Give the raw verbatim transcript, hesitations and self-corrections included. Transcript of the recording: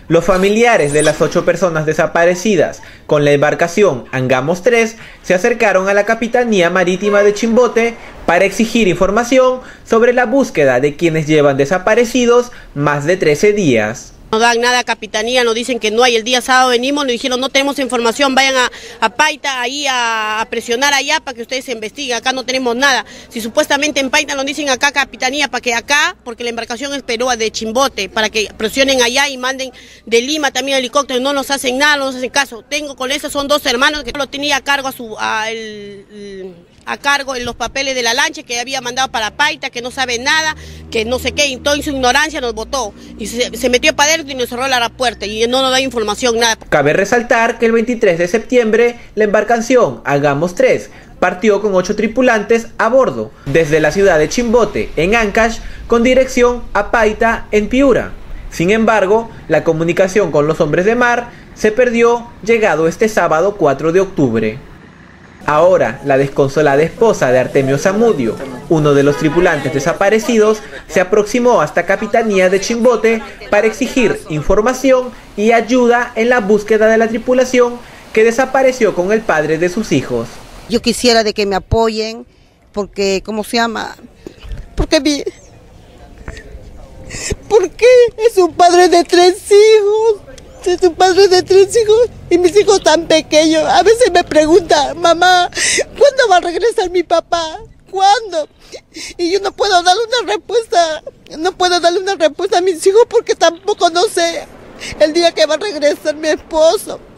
Los familiares de las ocho personas desaparecidas con la embarcación Angamos tres se acercaron a la Capitanía Marítima de Chimbote para exigir información sobre la búsqueda de quienes llevan desaparecidos más de trece días. No dan nada a Capitanía, nos dicen que no hay. El día sábado venimos, nos dijeron no tenemos información, vayan a, a Paita ahí a, a presionar allá para que ustedes se investiguen, acá no tenemos nada. Si supuestamente en Paita nos dicen acá Capitanía, para que acá, porque la embarcación es Perúa de Chimbote, para que presionen allá y manden de Lima también helicópteros, no nos hacen nada, no nos hacen caso. Tengo con esos, son dos hermanos que lo tenía a cargo a su... A el, el, a cargo en los papeles de la lancha que había mandado para Paita, que no sabe nada, que no sé qué, y toda su ignorancia nos votó y se, se metió para adentro y nos cerró la puerta y no nos da información, nada. Cabe resaltar que el veintitrés de septiembre la embarcación Angamos tres partió con ocho tripulantes a bordo desde la ciudad de Chimbote en Ancash con dirección a Paita en Piura. Sin embargo, la comunicación con los hombres de mar se perdió llegado este sábado cuatro de octubre. Ahora, la desconsolada esposa de Artemio Zamudio, uno de los tripulantes desaparecidos, se aproximó hasta Capitanía de Chimbote para exigir información y ayuda en la búsqueda de la tripulación que desapareció con el padre de sus hijos. Yo quisiera de que me apoyen, porque, ¿cómo se llama? Porque mi... Porque es un padre de tres hijos. Es un padre de tres hijos y mis hijos tan pequeños. A veces me pregunta, mamá, ¿cuándo va a regresar mi papá? ¿Cuándo? Y yo no puedo darle una respuesta, no puedo darle una respuesta a mis hijos porque tampoco no sé el día que va a regresar mi esposo.